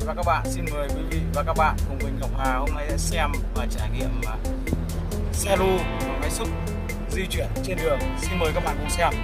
và các bạn, xin mời quý vị và các bạn cùng mình Ngọc Hà hôm nay sẽ xem và trải nghiệm xe lu và máy xúc di chuyển trên đường. Xin mời các bạn cùng xem.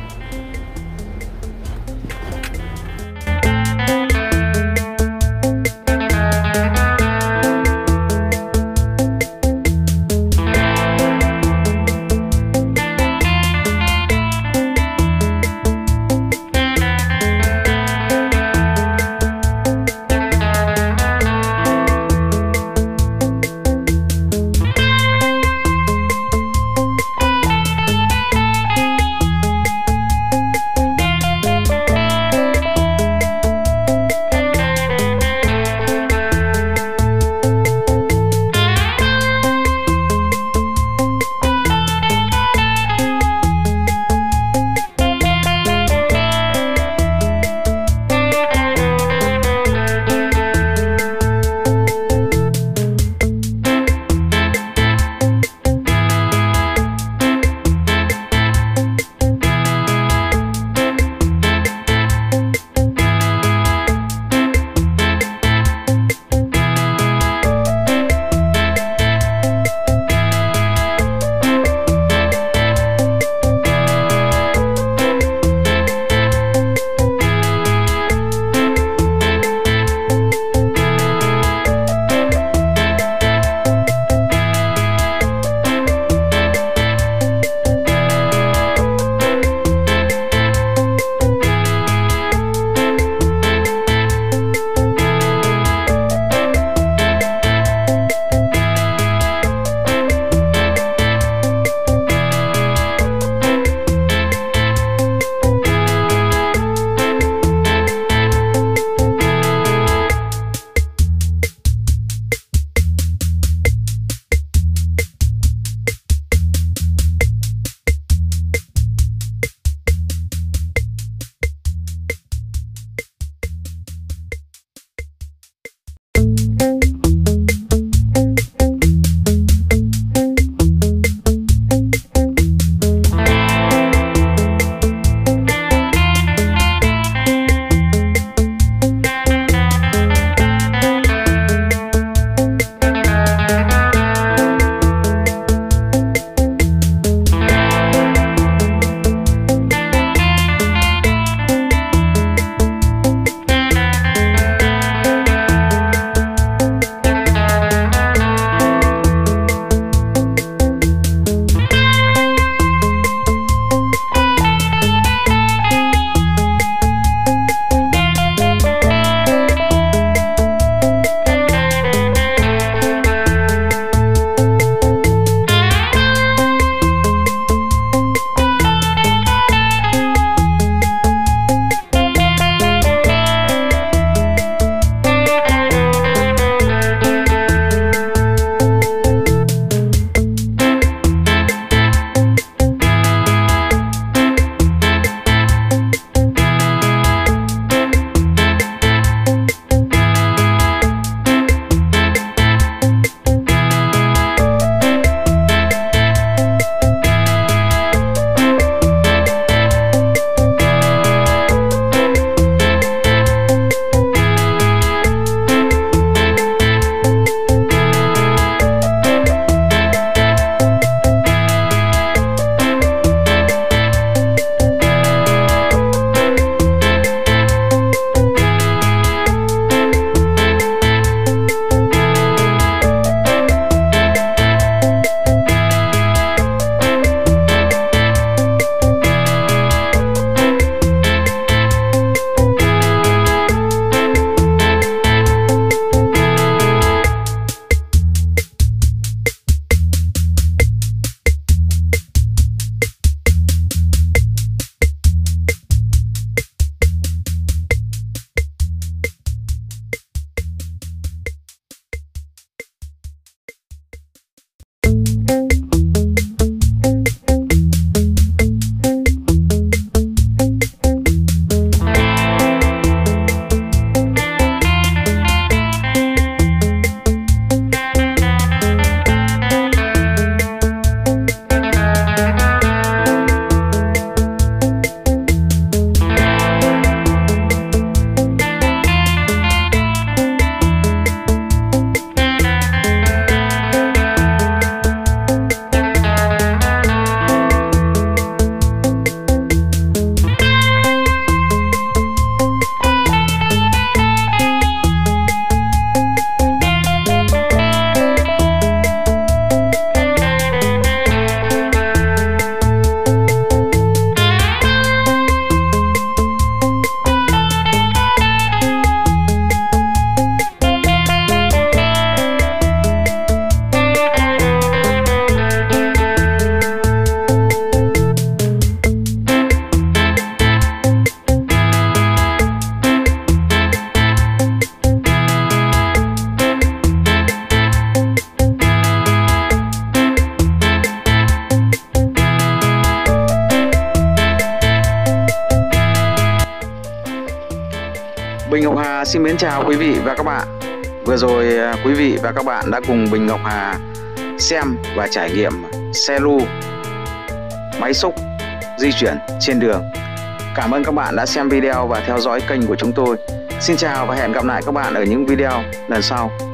Xin mến chào quý vị và các bạn. Vừa rồi quý vị và các bạn đã cùng Bình Ngọc Hà xem và trải nghiệm xe lu máy xúc di chuyển trên đường. Cảm ơn các bạn đã xem video và theo dõi kênh của chúng tôi. Xin chào và hẹn gặp lại các bạn ở những video lần sau.